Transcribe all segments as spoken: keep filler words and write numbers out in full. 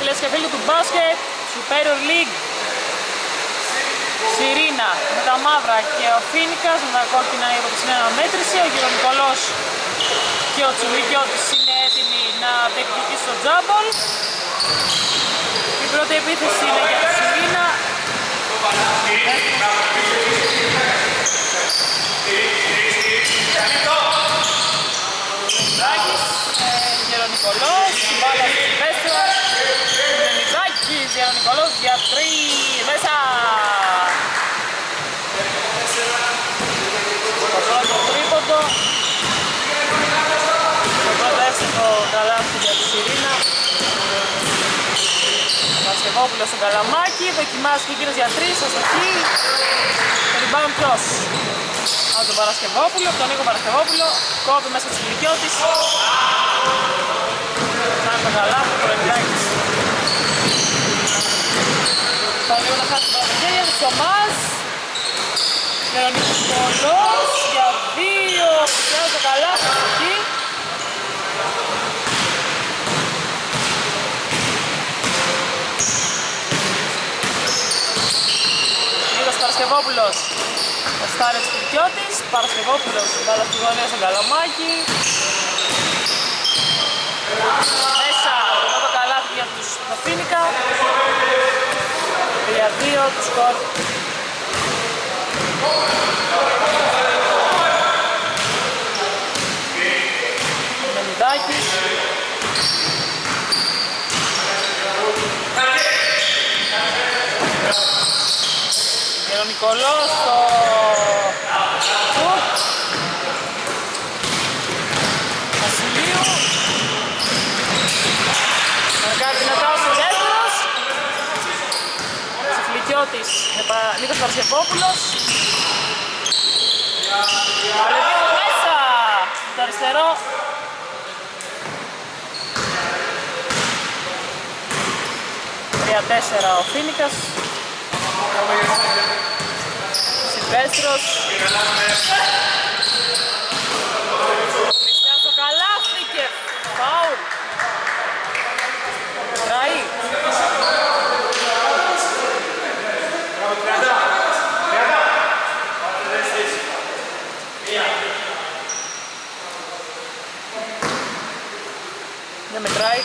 φίλες και φίλοι του μπάσκετ, Superior League. Σιρήνα με τα μαύρα και ο Φίνικας με τα κόκκινα υπό τη συναναμέτρηση. Ο Γερονικολός και ο Τσουλικιώτης είναι έτοιμοι να διεκδικήσουν το τζάμπολ. Η πρώτη επίθεση είναι για τη Σιρήνα. Γερονικολός, η μπάλα στη Βέστρα. Μενιδάκης, Γερονικολός για τρεις, μέσα! Το πρώτο τρίποντο. Το πρώτο εύστοχο καλάθι για τη Σιρήνα. Παρασκευόπουλος στον Καλαμάκη, δοκιμάζει και εκείνος για τρεις, αστοχή. Το rebound ποιος? Από τον Παρασκευόπουλο, από τον Νίκο Παρασκευόπουλο. Κόβει μέσα της Ηλικιώτης. Κάνει το καλάθι, το Μενιδάκης. Πάει λίγο να χάσει το χέρια του Σωμάς. Γερονικολός για δύο, πιάνει το καλάθι εκεί. Νίκος Παρασκευόπουλος, ο Στάρετς Ηλικιώτης. Παρασκευόπουλος, μπάλα στη γωνία στον Καλαμάκη. Μέσα, το πρώτο καλάθι για τους Φίνικα. τρία δύο το σκορ. Μενιδάκης. Γερονικολός στο σουτ. Βασιλείου. Μαρκάρει δυνατά ο Σιδέστρος. Σιφλικιώτης, Νίκος Παρασκευόπουλος. Αλεβίδος μέσα, το αριστερό. τρία τέσσερα ο Φίνικας. Σιλβέστρος. Χριστιανός στο καλάθι και φάουλ. Τράι. Δεν μετράει.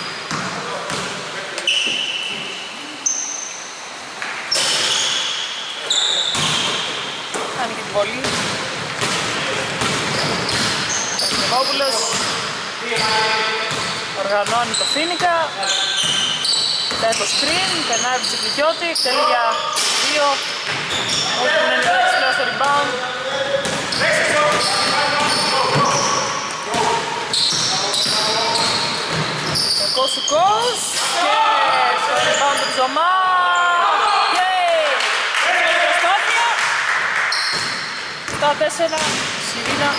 Κάνει και την βολή. Παρασκευόπουλος οργανώνει το Φίνικα. Κοιτάει το screen, περνάει από τη Σιφλικιώτη, εκτελεί για δύο. Όχι είναι εντάξει πλέον στο rebound. Ο Κόσουκος και στο rebound του Ψωμά. επτά τέσσερα, Σιρήνα.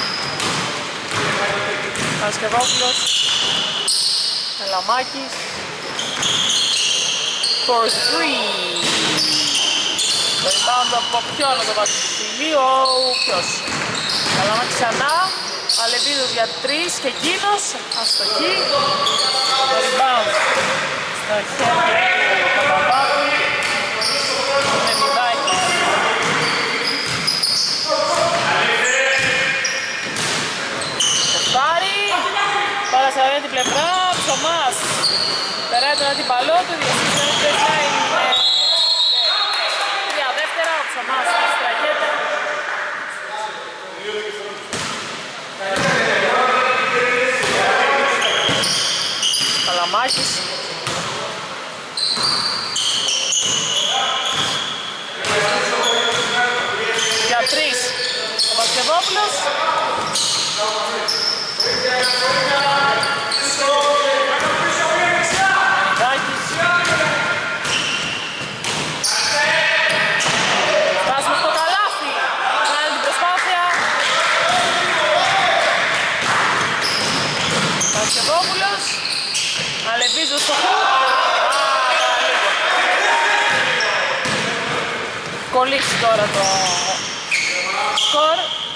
Παρασκευόπουλος. Καλαμάκης. For three. Το rebound από ποιον να το βάζει στο φιλίο, ποιος? Καλαμάκης ξανά. Αλεβίδος για τρεις και εκείνος. Αστοχή. Το rebound στα χέρια του Παπαπάπου. Πάρα σε αυτή την πλευρά, Ψωμάς περάει τον αντιπαλό του, διασύσσεται την baseline με τρία δεύτερα, ο Ψωμάς στραγγέται. Καλαμάκης. Για τρεις, ο Πασκευόπουλος. Φτάσουμε στο καλάθι. Κάνει την προσπάθεια. Πασκευόπουλος. Αλεβίζος στο χου. Κολλήσει τώρα το σκορ.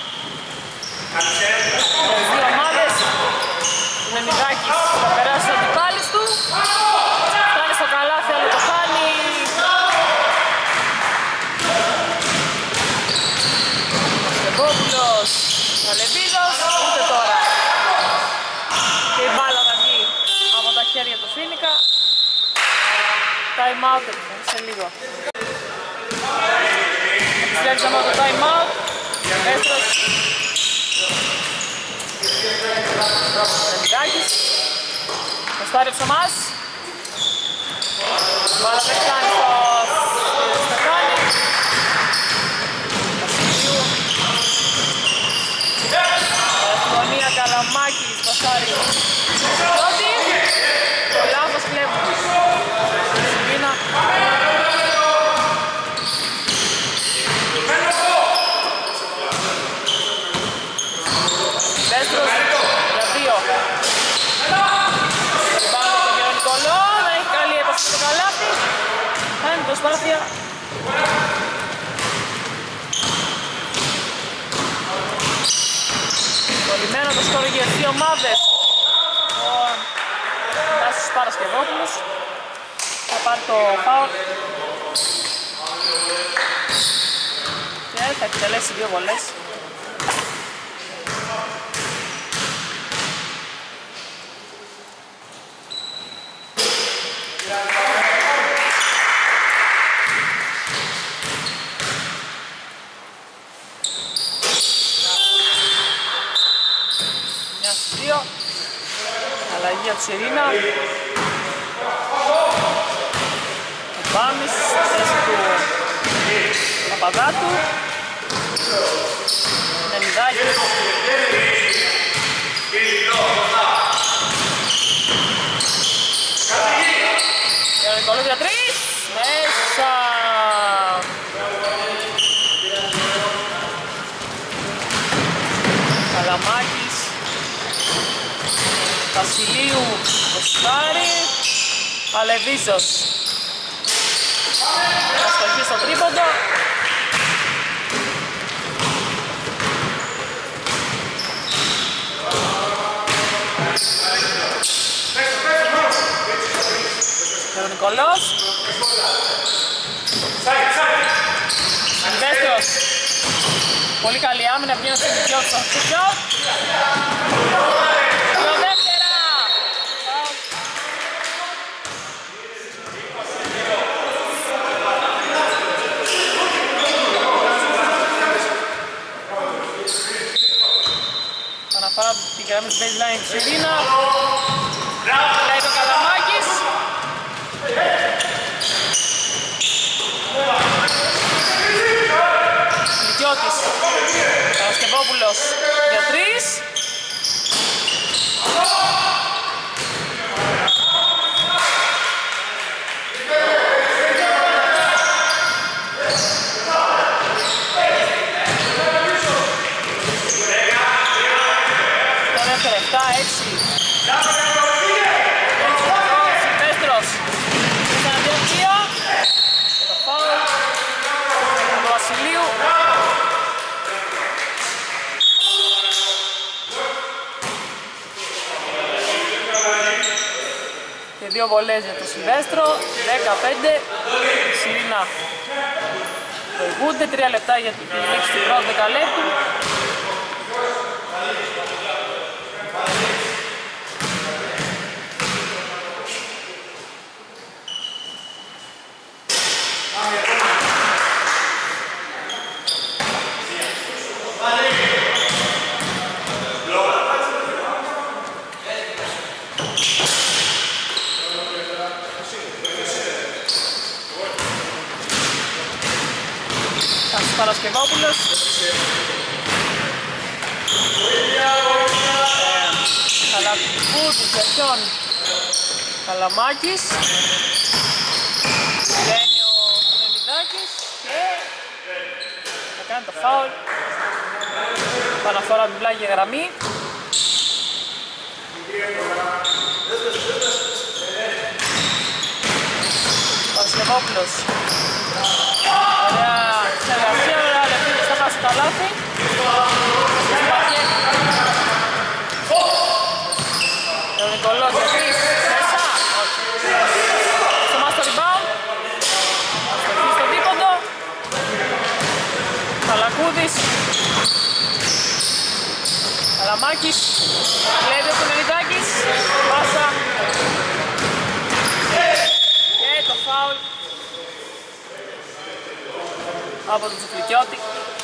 Δύο ομάδες. Μενιδάκης θα περάσει ο αντιπάλης του. Φτάνει στο για το Φίνικα. Time out σε λίγο. Επιστρέψαμε από το time out. Έστρος. Δεμιδάκης. Προστάρεψε μας. Πάρα δεν φτάνει στο Στεφάνι. Βασιλείου. Ευθονία Καλαμάκης. Πασάρι. Πρώτη. Το λάθος κλέβουν. Σιλίνα. Δέστρος για δύο. Πάνω τον κύριο Νικολό, να έχει καλή έπαση στο καλάθι. Κάνει προσπάθεια. Κολλημένο το σκορ για δύο ομάδες. Ο Τάσος Παρασκευόπουλος θα πάρει το φάουλ και θα εκτελέσει δύο βολές. Αλλαγή από Σιρήνα. Ο Πάμις στη θέση του Παπαδάτου. Δεμιδάκης. Και ο Νικολός για τρεις. Μέσα. Καλαμάκης. Βασιλείου, Κωστάρη, Αλεβίζος. Αστοχή στο τρίποντο. Και ο Νικολός. Σιλβέστρος. Πολύ καλή άμυνα, βγαίνει στο δικαιό του αυτοκιό. Αναφορά την γραμμή του baseline της Σιρήνα. Λέει το Καλαμάκης. Λυκιώτης. Παρασκευόπουλος για τρεις. επτά έξι. Σιλβέστρος. Ήταν δύο δύο. Και το φάουλ του Βασιλείου. Και δύο βολές για το Σιλβέστρο. δεκαπέντε. Σιλίνα προηγούνται. τρία λεπτά για την λήξη του πρώτου δεκαλέπτου. Παρασκευόπουλος. Καλαπούτης για ποιον? Καλαμάκης. Βγαίνει ο Δεμιδάκης και θα κάνει το φάουλ. Παναφορά την πλάγια γραμμή. Παρασκευόπουλος. Ωραία συνεργασία, ωραία λεπτή, θα χάσει τα λάθη. Και ο Νικολός για τρεις, μέσα, όχι. Στο μας το rebound. Αστοχή στο δίποντο. Καλακούδης. Καλαμάκης. Κλέβει ο Κονελιδάκης. Πάσα. από τον Τσουφλικιώτη.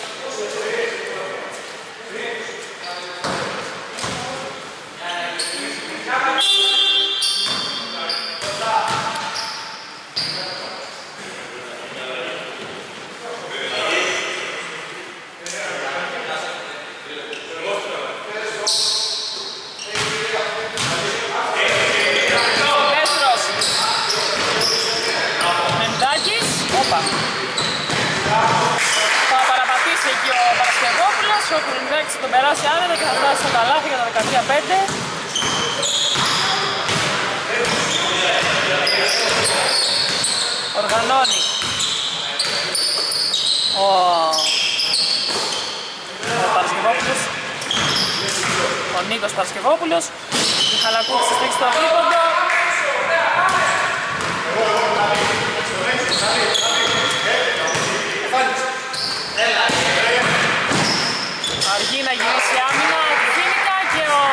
Θα παραπατήσει εκεί ο Παρασκευόπουλος, ο Κουλινδάκης θα τον περάσει άνετα και θα φτάσει στο καλάθι για τα δεκατρία πέντε. Οργανώνει ο, ο Παρασκευόπουλος, ο Νίκος Παρασκευόπουλος, η Χαλακούδης θα στρίξει το τρίποντο. Αργεί να γυρίσει άμυνα ο Φίνικα και ο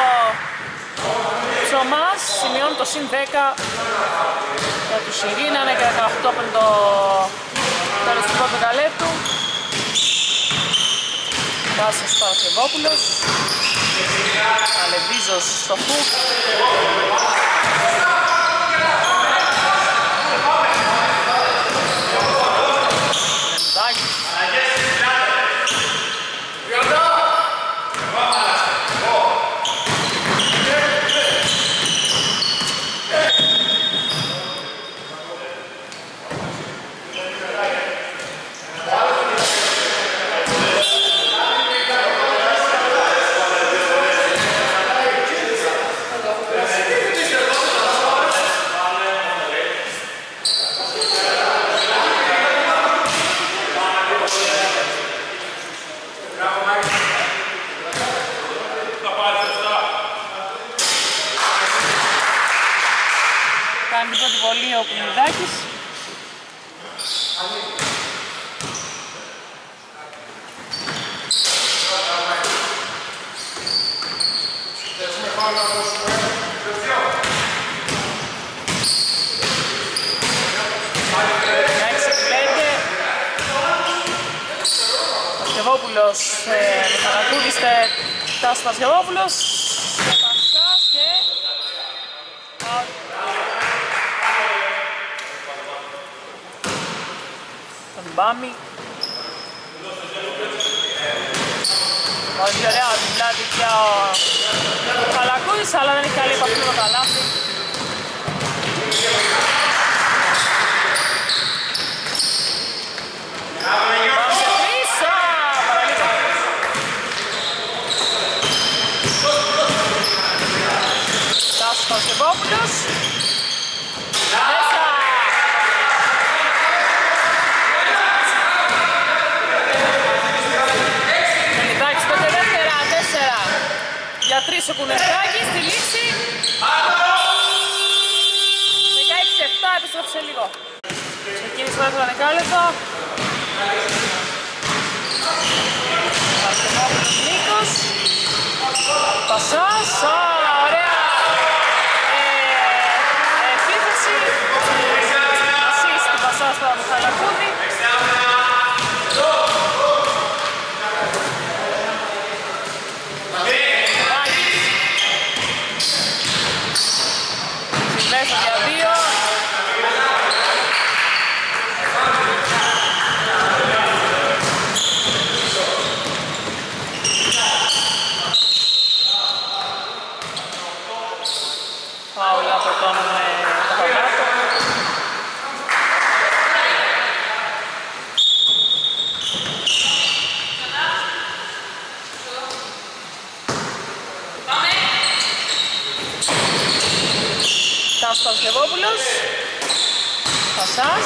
Ψωμάς σημειώνει το συν δέκα για τους Ειρήνα, είναι και δεκαοκτώ πριν το τέλος του πρώτου δεκαλέπτου. Πάσος Παρασκευόπουλος, Αλεβίζος στο χουκ. Κάνει την πρώτη βολή ο Κουνιδάκης. Πασχεβόπουλος, Μιχαλακούδης, Τάσος Πασχεβόπουλος, Πασάς και τον Μπάμι. Πολύ ωραία την πλάτη πια ο Χαλακούδης, αλλά δεν έχει καλή επαφή με το καλάθι. Τάσος Πασχεβόπουλος. Μέσα. Μελιδάκης πέντε δεύτερα, τέσσερα. Για τρεις ο Κουνευτάκης, στη λήξη. δεκαέξι επτά, επιστρέφει σε λίγο. Ξεκίνησε το δεύτερο δεκάλεπτο. Πασχεβόπουλος Νίκος. Πασάς, ωραία. Επίθεση. Ασίστ του Πασάς στο Μιχαλακούδη. Μέσα για δύο. Φάουλ από τον Παπαδάτο. Τάσος Πασχεβόπουλος. Πασάς.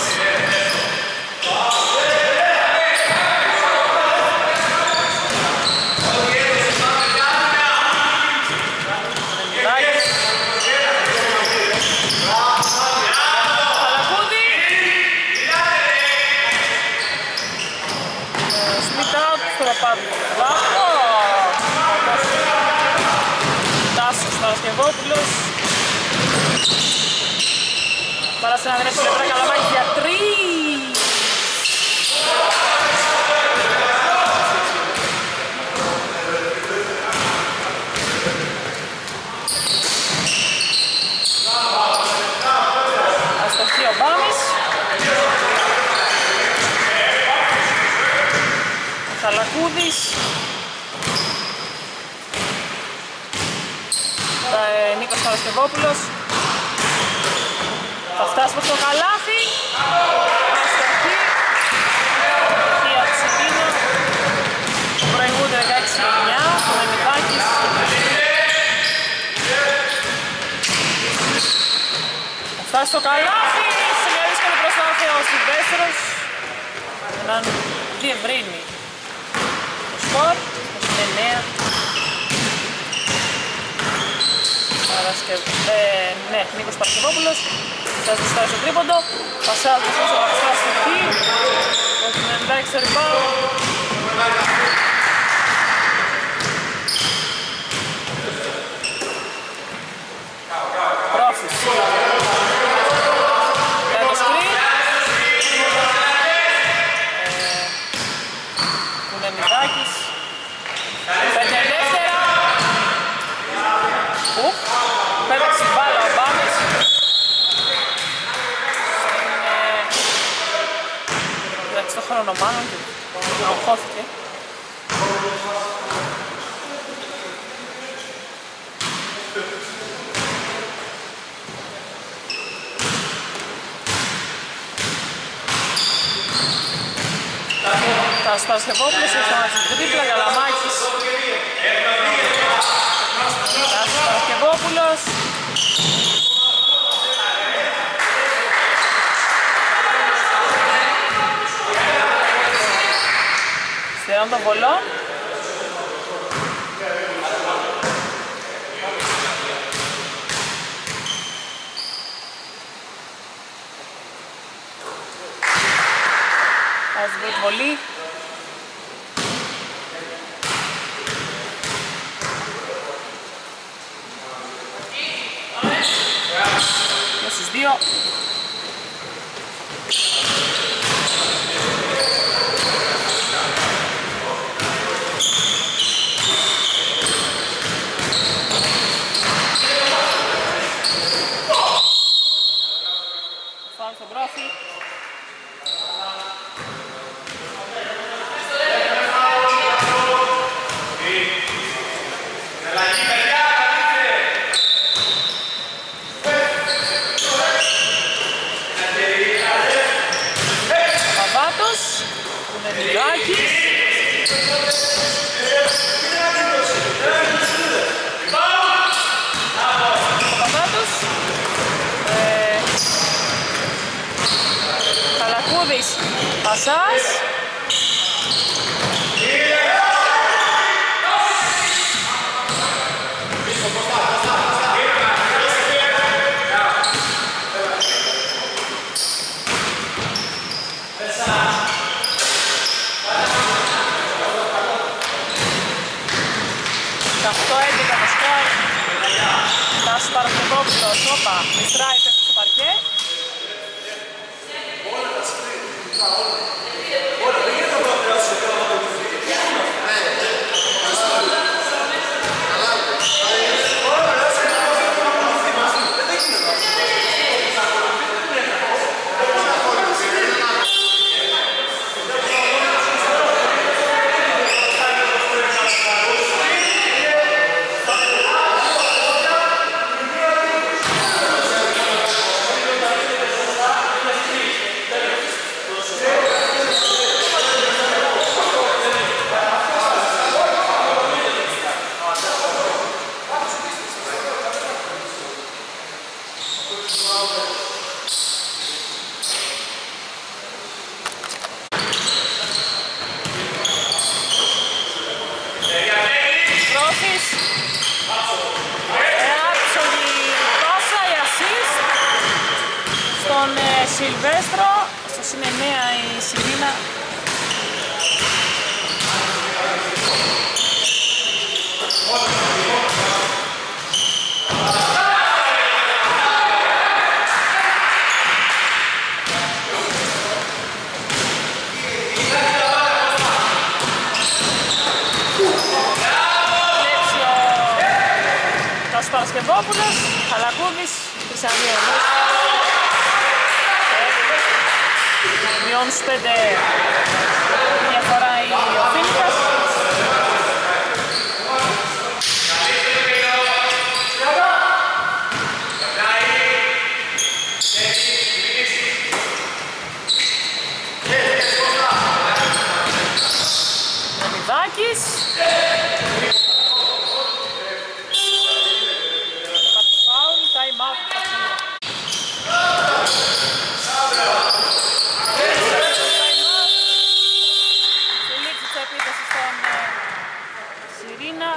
Τάσος Παρασκευόπουλος. Παρά σε ένα δρέψη λεπτά, Καλαμάκης για τρεις. Αστοχή ο Μπάμης. Ο Χαλακούδης. Ε, Νίκος Παρασκευόπουλος. Θα φτάσει προς το καλάθι. Αστοχή. Αστοχή από Σιρήνα. Προηγούνται δεκαέξι εννιά. Ο Μεμιδάκης. Θα φτάσει στο καλάθι. Σε μια δύσκολη προσπάθεια ο Σιλβέστρος. Έναν διευρύνει το σκορ. είκοσι εννέα. Ε, ναι, Νίκος Παρασκευόπουλος. Θα ζητάει στο τρίποντο. Πασάζει στο Παρασκευόπουλος στο χ. Ο Μεμιδάκης στο rebound. Πρόφης. Για το screen. Ο Μεμιδάκης. Πέντε ελεύθερα. Ουπ. Πέταξε μπάλα ο Μπάμης. Εντάξει το χρόνο μάλλον και αγχώθηκε. Τάσος Παρασκευόπουλος, έχει ένα τρίπλα, Καλαμάκης. Τάσος Παρασκευόπουλος. Στερεών των βολών. Βάζει την πρώτη βολή. Και στους δύο. Φάουλ στον Πρόφη. Παπάτος, Κουνεμιδάκης. Παπάτος. Ε, Καλακούδης, Πασάς. οκτώ έντεκα το σκορ. Τάσος Παρασκευόπουλος, όπα, μιστράει πέφτει στο παρκέ. Πρόφης. Άψογη πάσα, η assist στον ε, Σιλβέστρο. Στο συν εννέα η Σιρήνα. Παρασκευόπουλος, Χαλακούδης, Χρυσανδίου. μειώνει στους πέντε διαφορά η ο Φίνικας. Μενιδάκης. Υπάρχει φάουλ, time out. Σιρήνα.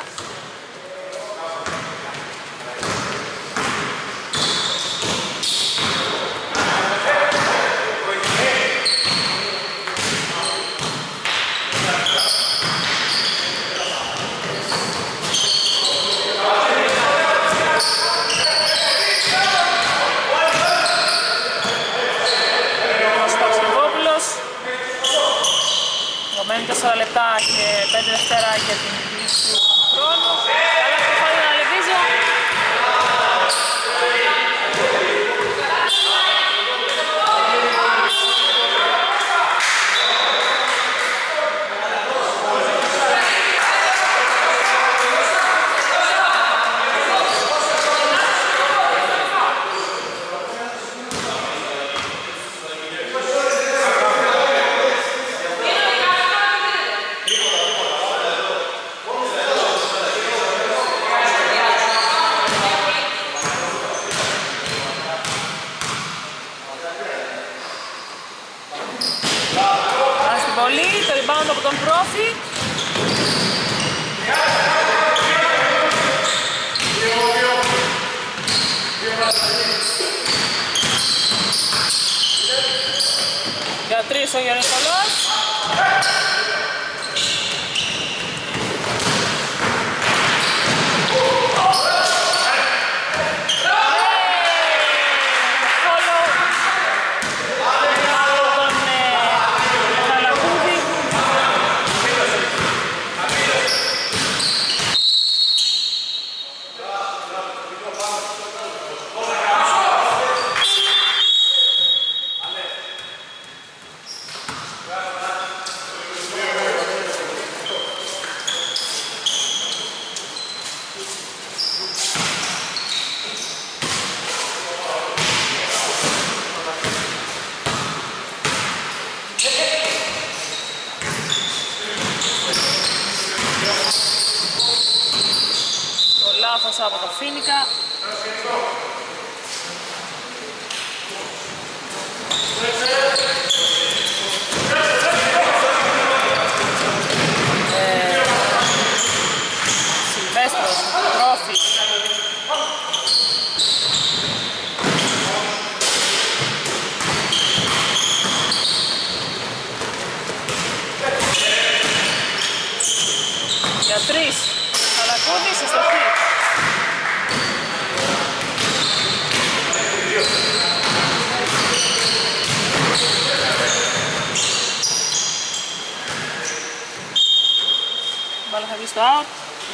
Μένουν τέσσερα λεπτά και πέντε δευτέρα για την λήξη του χρόνου. Καλά στο φάλει ένα Λεβίζιο. Το rebound από τον Πρόφη. Για τρεις ο Γιαννικολάς. Από το Φίνικα. Ε, Σιλβέστρος, Πρόφη. Για τρεις, Αλακούδης, εστοχή. Μπάλα θα βγει στο out.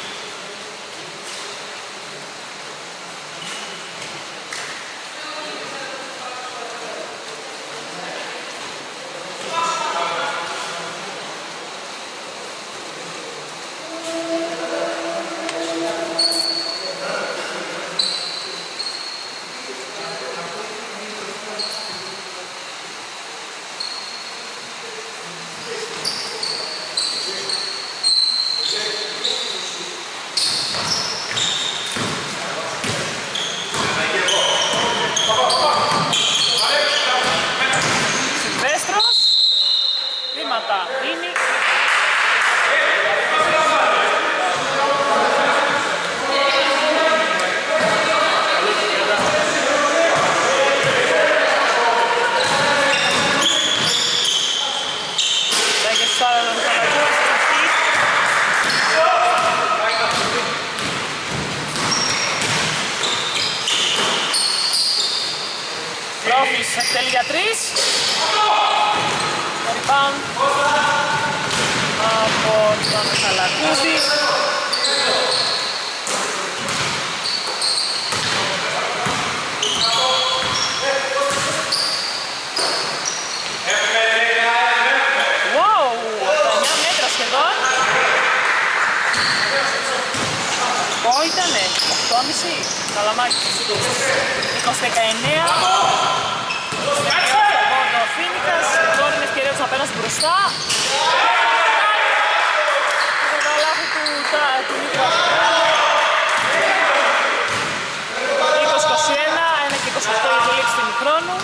Πρόφης εκτελεί για τρεις. Rebound από τον Σαλακούδη. F ήτανε, οκτώ και μισό, Καλαμάκης, είκοσι δεκαεννέα, σημειώσει από το Φίνικας, τώρα είναι ευκαιρία τους να πέρασουν μπροστά. Το καλάθι του Νίκου είκοσι είκοσι ένα, ένα και είκοσι οκτώ για τη λήξη του ημιχρόνου.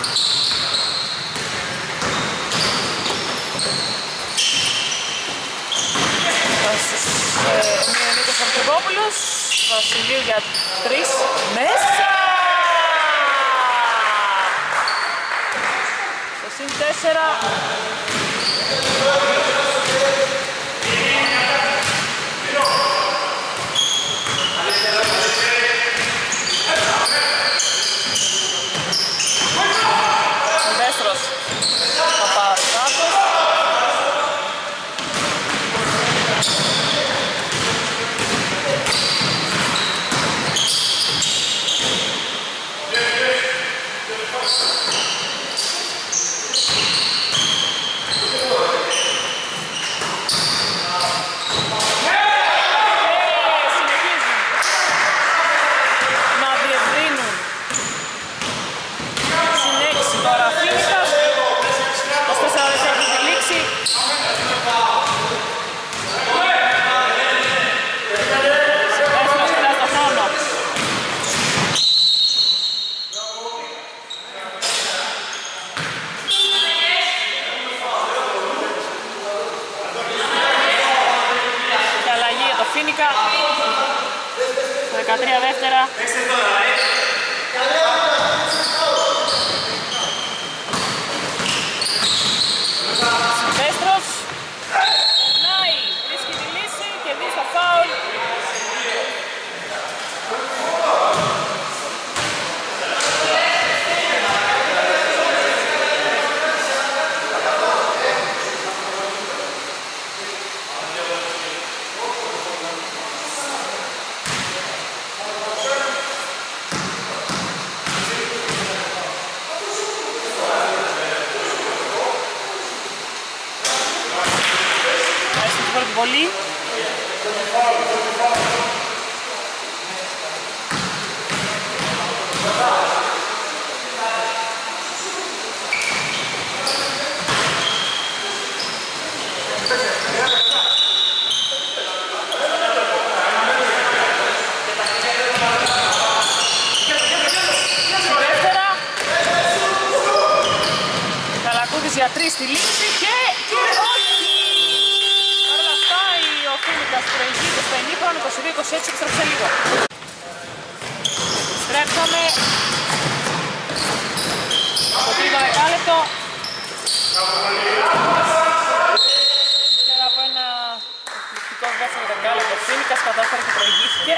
Είναι ο Νίκος Αρκεβόπουλος, Βασιλείου για τρεις, μέσα! Στο συν τέσσερα. Βέστρος, Παπαρκάτος. δεκατρία δεύτερα. Βέστρος. Περνάει, βρίσκει τη λύση και δει στο φάουλ. Πολύ. Δεύτερα. Καλακούδης για τρεις στη λήξη και... Ο Φίνικας προηγείται στο ημίχρονο είκοσι δύο είκοσι έξι, επιστρέψε λίγο. Στρέψαμε στο τρίτο δεκάλεπτο. Ύστερα από ένα εκπληκτικό δεύτερο δεκάλεπτο, ο Φίνικας κατάφερε και προηγήθηκε.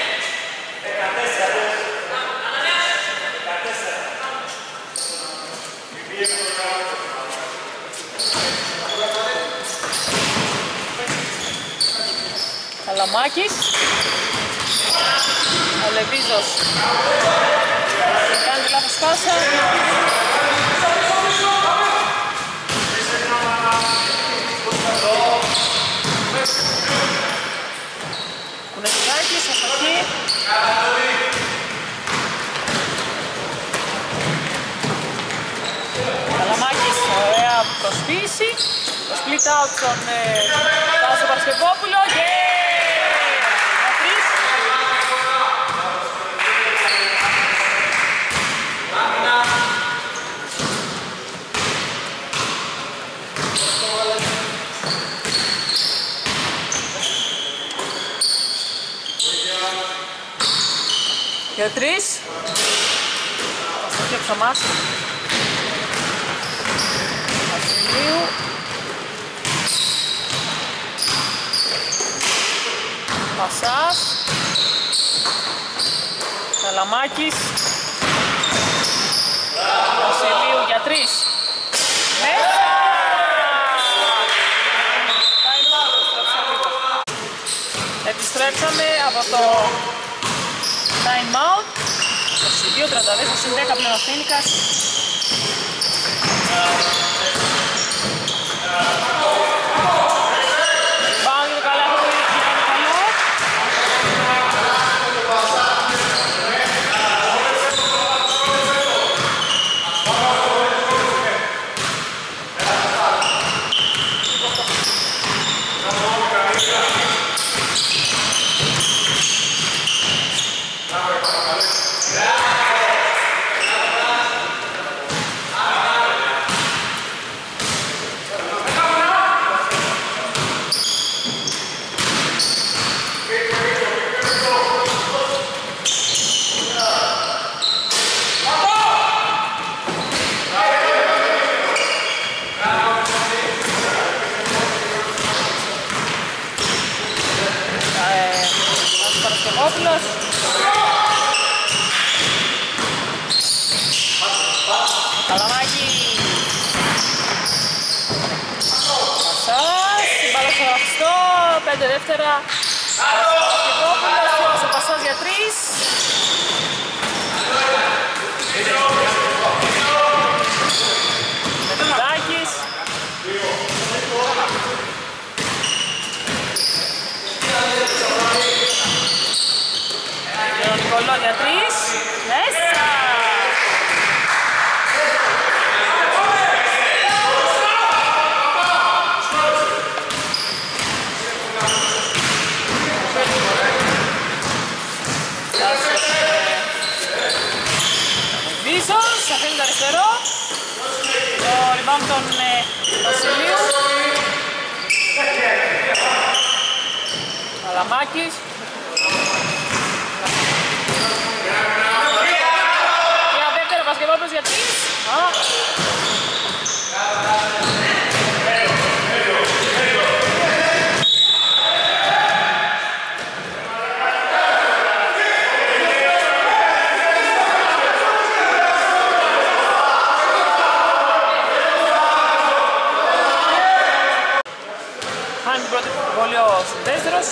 Καλαμάκης, ο Λεβίζος κάνει τη λάθος πάσα. Κουνεσιδάκης, αστοχή. Καλαμάκης, ωραία προσποίηση. Το split out στον Τάσο Παρασκευόπουλο και... Για τρεις. Αστοχή από το Μάση. Βασιλείου. Πασάς. Καλαμάκης. Βασιλείου για τρεις. Μέσα! Επιστρέψαμε από το time out. είκοσι δύο τριάντα δύο, συν δέκα πλέον ο Φίνικας. Πάμε το καλά, αυτό είναι καλό. Παρασκευόπουλος. Καλαμάκη. Πασάς, η μπάλα στο γραφιστό, πέντε δεύτερα. Παρασκευόπουλος, ο Πασάς για τρεις. Μετρουδάκης. Νικολό για τρεις. Μέσα. Βίσος, αφήνει το αριστερό. Το rebound των Βασιλείου. Καλαμάκης. Μια δεύτερα Πασκευόπουλος για τρεις. Χάνει την πρώτη βολή ο Συνδέστερος.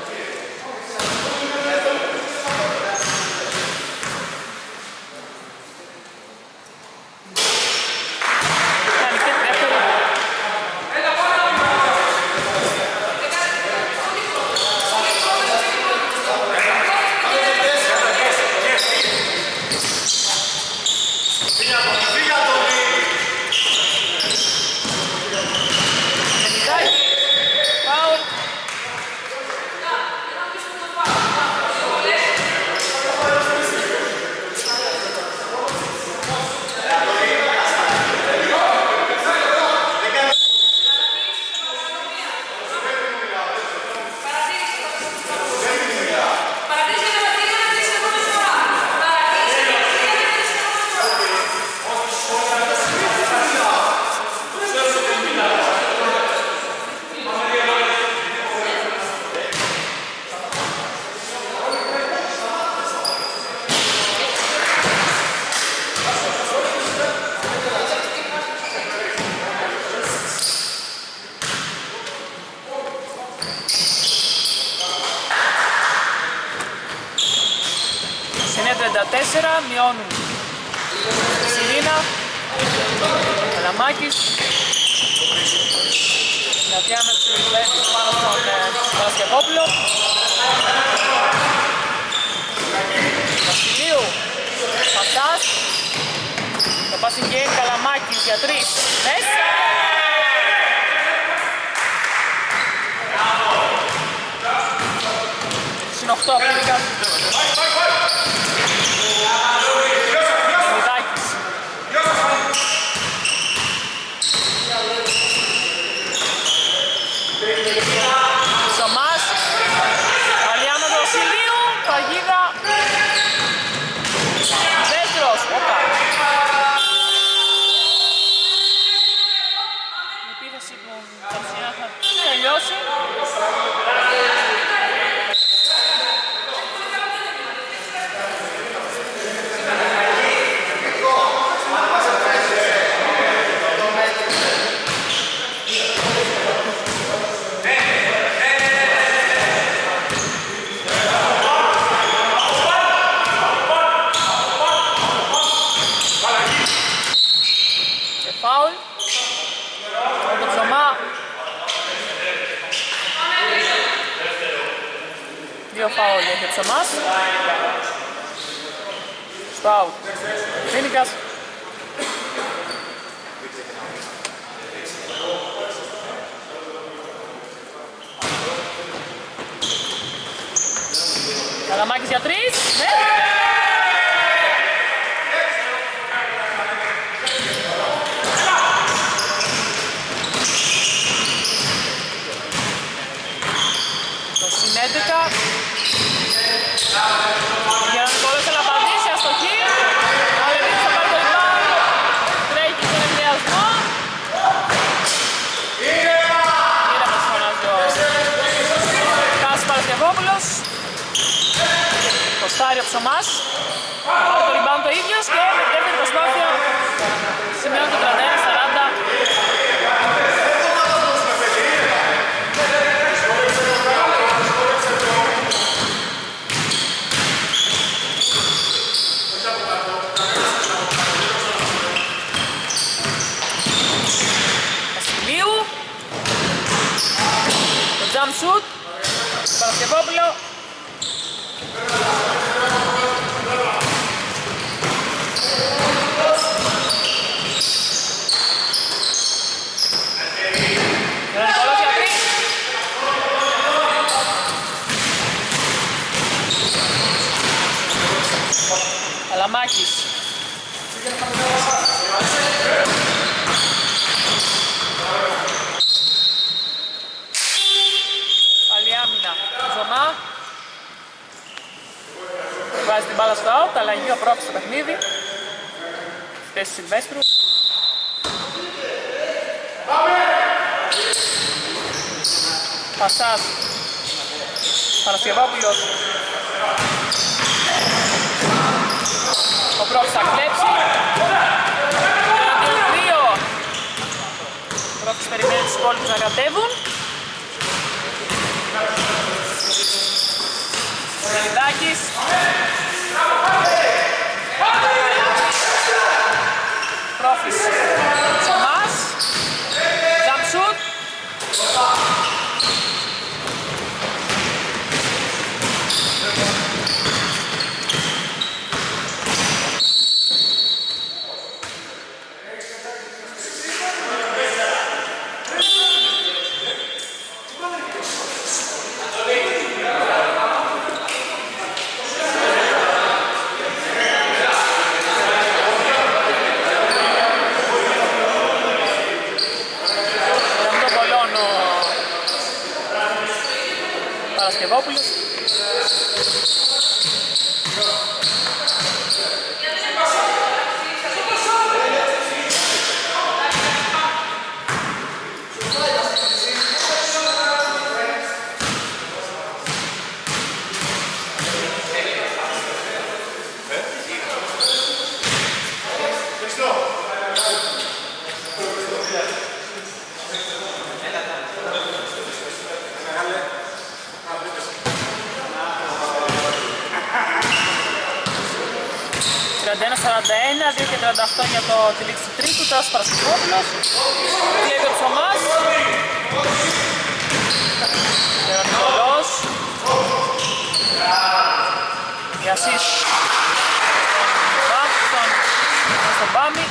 τριάντα τέσσερα, μειώνουν Σιρήνα, Καλαμάκης. Κατιά με τους Ιλουβέντους πάνω στον Παρασκευόπουλο. Βασιλείου, Πασάς. Το passing game, Καλαμάκης για τρεις. Μέσα! Συν οκτώ απρίλικα. Σωμάς, Αλιάνο του Βασιλείου, παγίδα, δεύτερος, όπα. Η επίθεση που θα τελειώσει. Φάουλ από τον Ψωμά. Δύο φάουλ έχει ο Ψωμάς. Στο out. Φίνικας. Καλαμάκης για τρεις. έντεκα. Για να Νικόλας να απαντήσει, αστοχή. Ο Λεβίτης θα πάρει το rebound. Τρέχει στον εμβιασμό. Είδαμε τι φωνάζει ο Κάσης Παρασκευόπουλος. Σωμάς. Πάρει το rebound το ίδιος και με δεύτερη προσπάθεια σημειώνει το τριάντα ένα σαράντα. Βασιλείου. Το jump shoot. Παρασκευόπουλο. Ρανικολός για τρεις. Αλαμάκης. Πάλι άμυνα. Ζωμά. Βάζει την μπάλα στο out, αλλά Αγίου απρόφησε το παιχνίδι. Θέση Σιλβέστρου. Πασάς. Παρασκευόπουλος. Ο Πρόφης θα κλέψει. Εναντίον δύο. Ο Πρόφης περιμένει τους υπόλοιπους να κατέβουν. Ο Μελιδάκης. Πρόφης. Σωμάς. Jump shoot. Παρασκευόπουλος. τριάντα ένα σαράντα ένα, δύο και τριάντα οκτώ για το τη λήξη του τρίτου, τώρα ο Παρασκευόπουλος. Κλέβει ο Τσομάς. Γερανικολός. Η ασίστ στον Πάμι.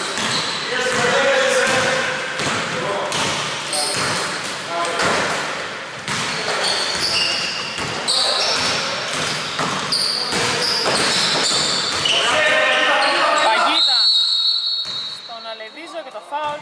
Και το φάουλ.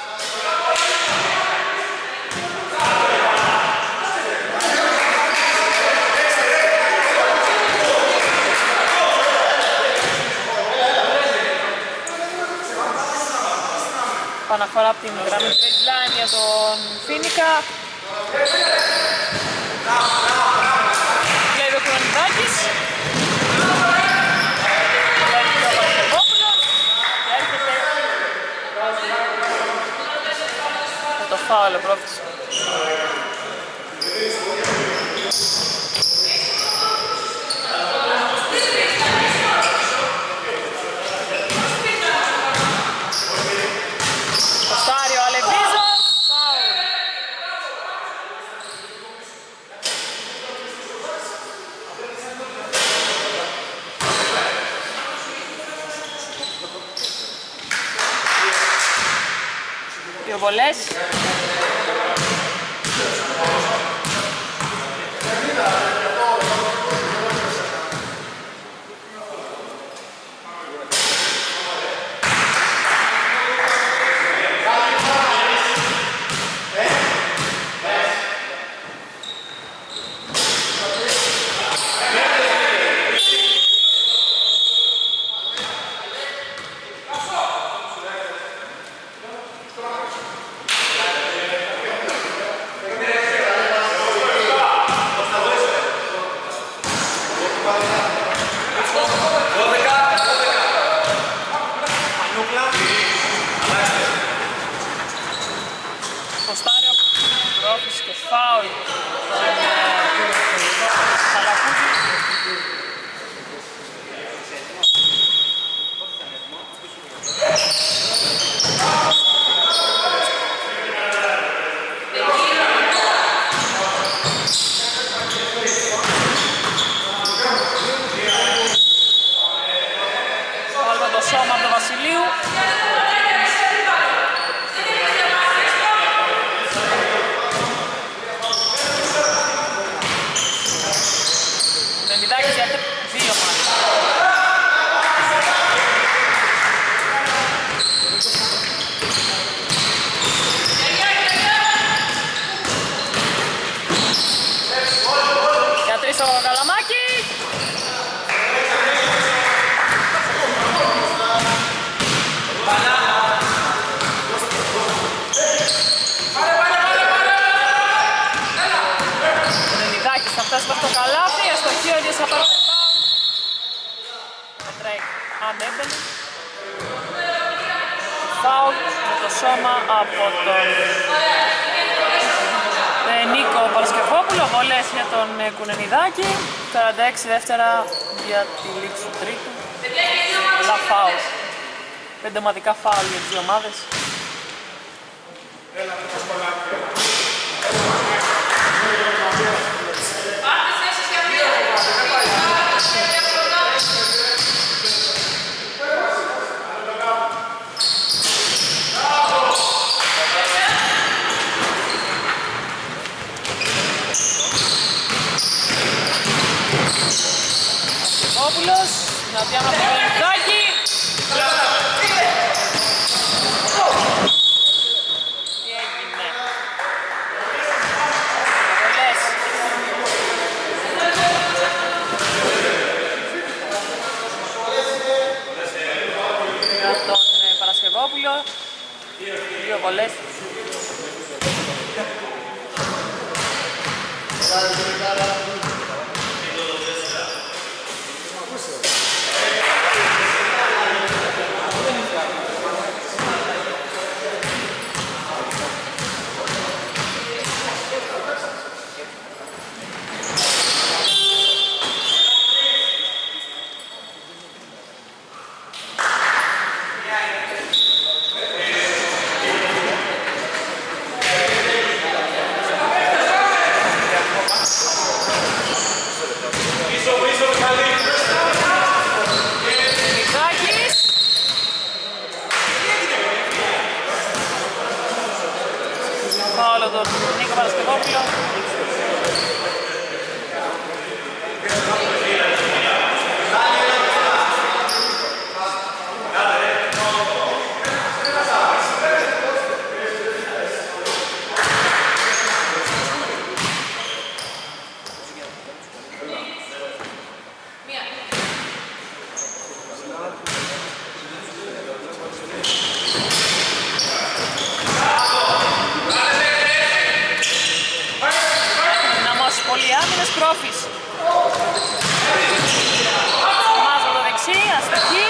Παναφορά από την γραμμή baseline για τον Φίνικα. Κλέβει ο Κρονιδάκης. Το φάουλ ο Πρόφης. Κοστάριο Αλεβίζος. Φάουλ. Δύο βολές. Φάουλ. Σαλαφούδη. Φάουλ με το σώμα από τον Βασιλείου. Μεμιδάκης για δύο μάλιστα. Για τρεις ο Καλαμάκη. Μεμιδάκης θα φτάσει μέχρι το καλάθι, αστοχή ο ίδιος θα πάρει το φάουλ. Μετράει αν έμπαινε. Φάουλ με το σώμα από τον ε, Νίκο Παρασκευόπουλο, βολές για τον ε, Κουνενιδάκη, σαράντα έξι δεύτερα για τη λήξη του τρίτου. Πολλά φάουλ, πέντε ομαδικά φάουλ για τις δύο ομάδες. Παπόπουλος, δυνατή άμυνα από τον Κουνενιδάκη. Τι έγινε? Βολές. Για τον ε, Παρασκευόπουλο. Δύο βολές. Τον Νίκο Παρασκευόπουλο. Άμυνες Πρόφης. Μάζω το δεξί, αστοχή.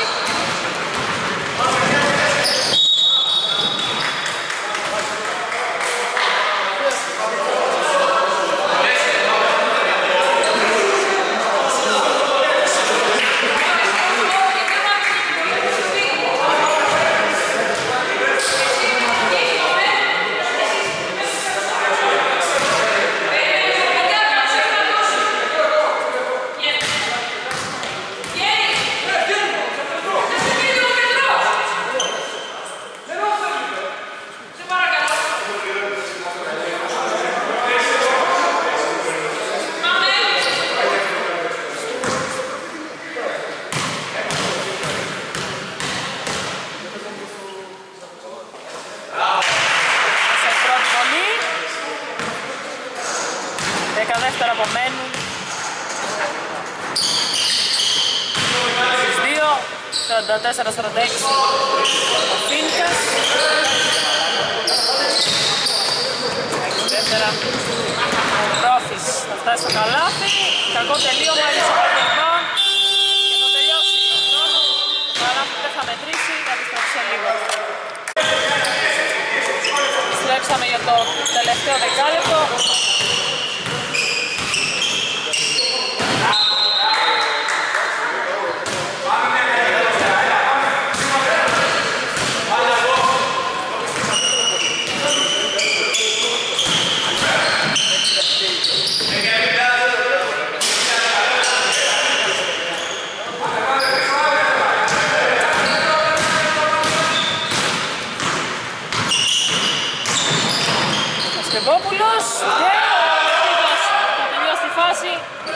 Δεύτερα απομένουν στις δύο, σαράντα τέσσερα σαράντα έξι ο Φίνικας. Δεύτερα ο Πρόφης θα φτάσει στο καλάθι, κακό τελείωμα, ίσο πατερμά και θα τελειώσει ο χρόνος. Το καλάθι δεν θα μετρήσει, θα επιστρέψει σε λίγο. επιστρέψαμε για το τελευταίο δεκάλεπτο. Παπσκευόπουλος και ο Λευτίδος θα τελειώσει τη φάση.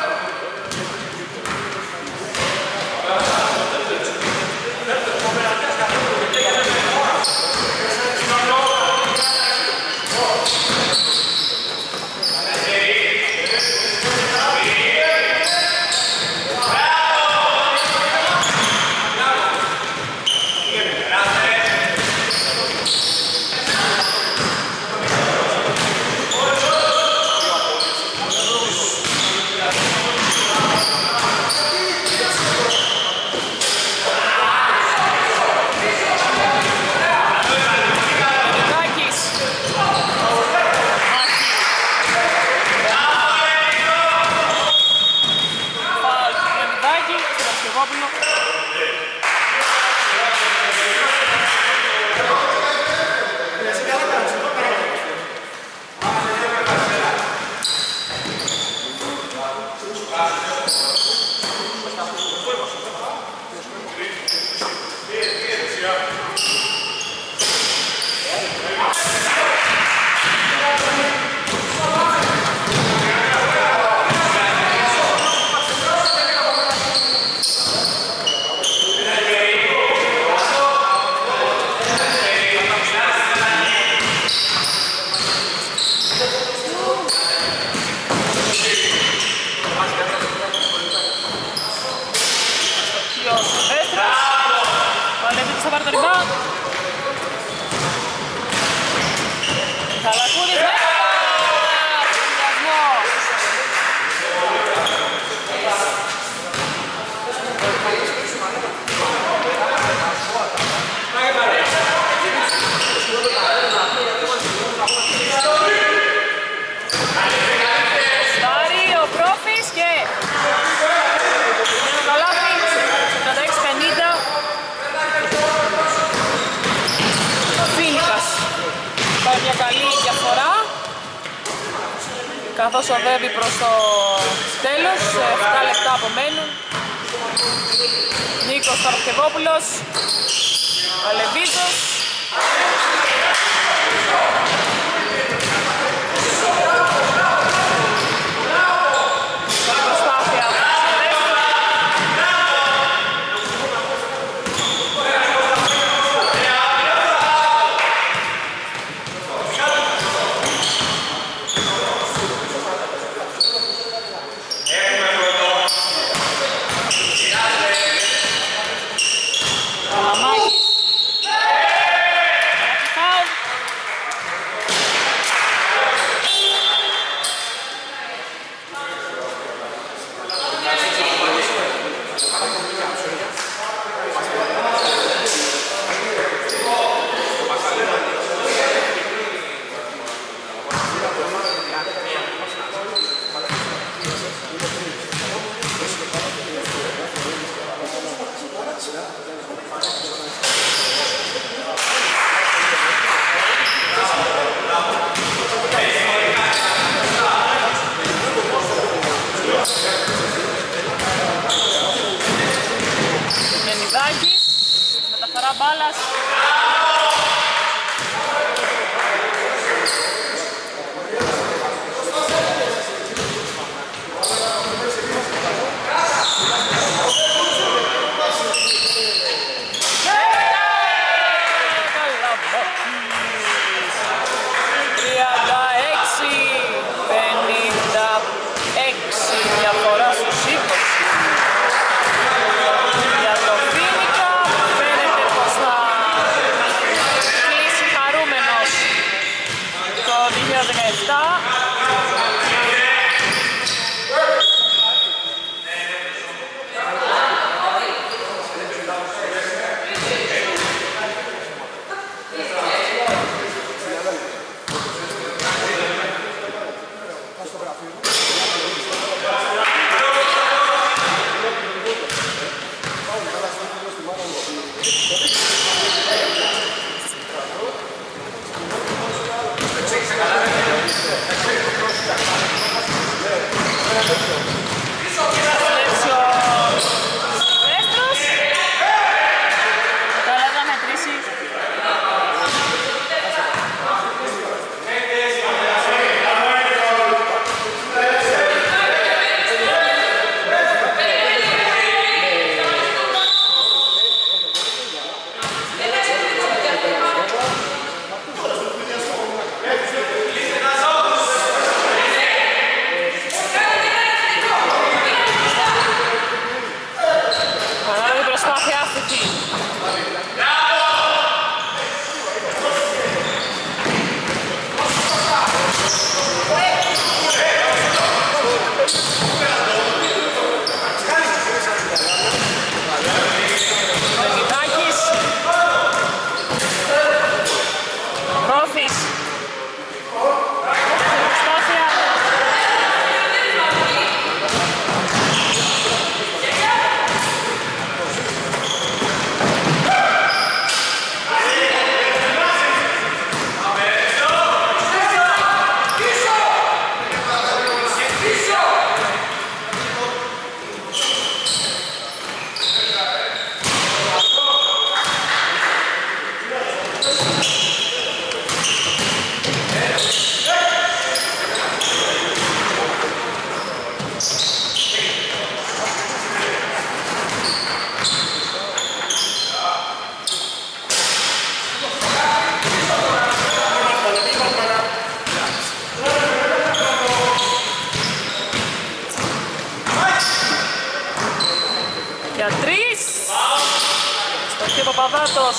Θα πάρει το rebound. Καλακούρης μέσα. Συνδυασμό. Στάρει ο Πρόφης και το καλάθι τριάντα έξι πενήντα. Πάει μια καλή διαφορά καθώς οδεύει προς το τέλος, επτά λεπτά απομένουν. Νίκος Παπσκευόπουλος, Αλεβίδος. Προσπάθεια Μενιδάκης, μεταφορά μπάλας. τριάντα έξι πενήντα έξι διαφορά στους είκοσι. Για το Φίνικα φαίνεται πως θα κλείσει χαρούμενος το δύο χιλιάδες δεκαεπτά. Καράφης. Προσπάθεια. Για τρεις. Στοχή Παπαδάτος.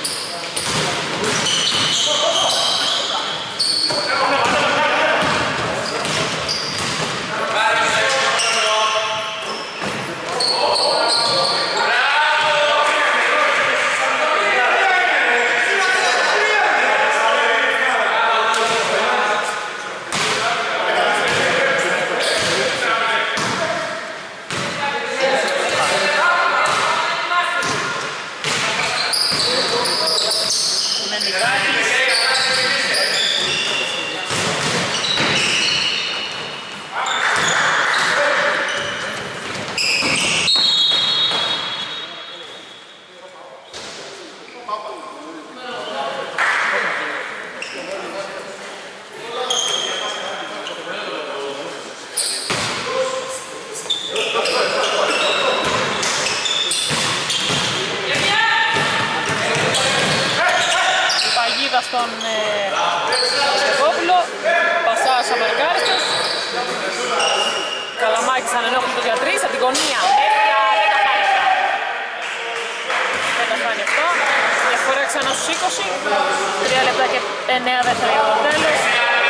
Στον Σκεφόπουλο, πασάρα αμαρκάριστος. Καλαμάκης ανενόχλητος για τρεις, από την γωνία. Μέτρια, δεν τα χάνει αυτά. Δεν τα χάνει αυτά. Διαφορά ξανά στους είκοσι. τρία λεπτά και εννέα δεύτερα για το τέλος.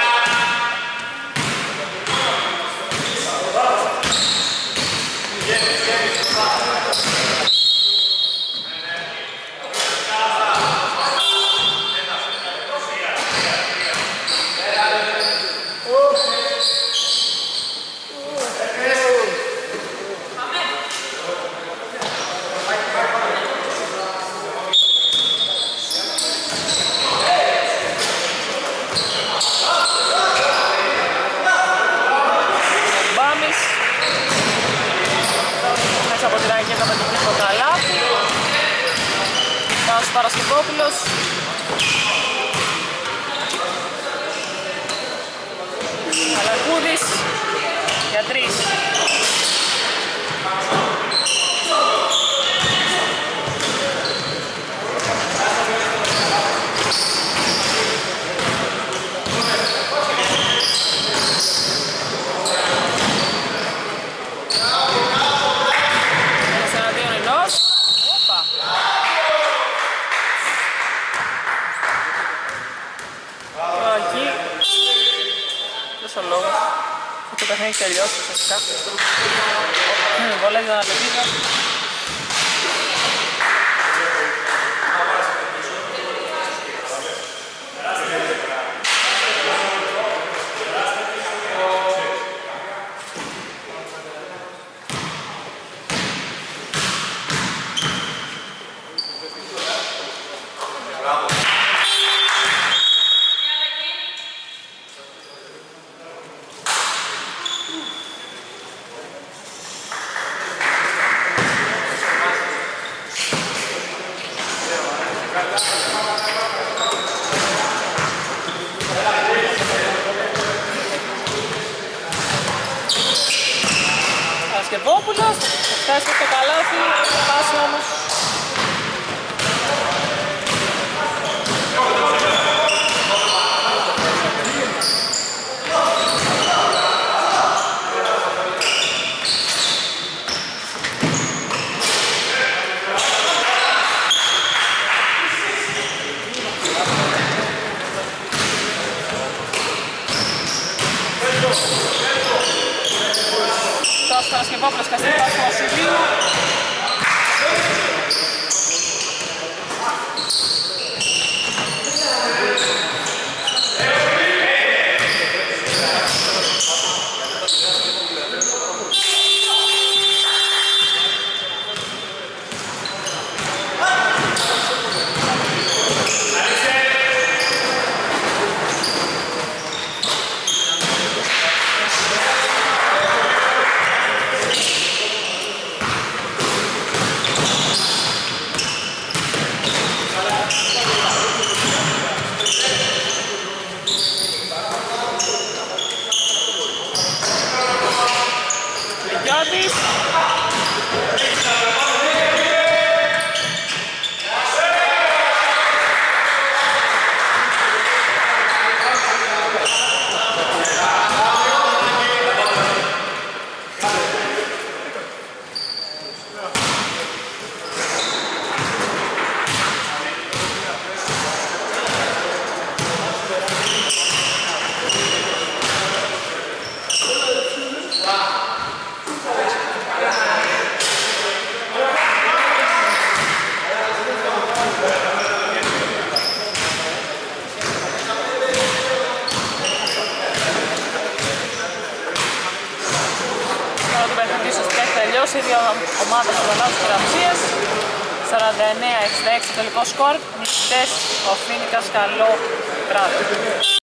Παρασκευόπουλος. Αλαρκούδης για τρεις. Ένας εναντίον ενός. Όπα. Ο λόγος. Το παιχνίδι έχει τελειώσει ουσιαστικά. Βολές για να λεπίδα. Παρασκευόπουλος, φτάσει στο καλάθι, πάση όμως. Παρασκευόπουλος καστεί πάση του Βασιλείου. τελειώσει οι δύο ομάδες του Δανάου της Κεραψίας. σαράντα εννέα εξήντα έξι τελικό σκορ, νικητές ο Φίνικας Καλό Κράτο.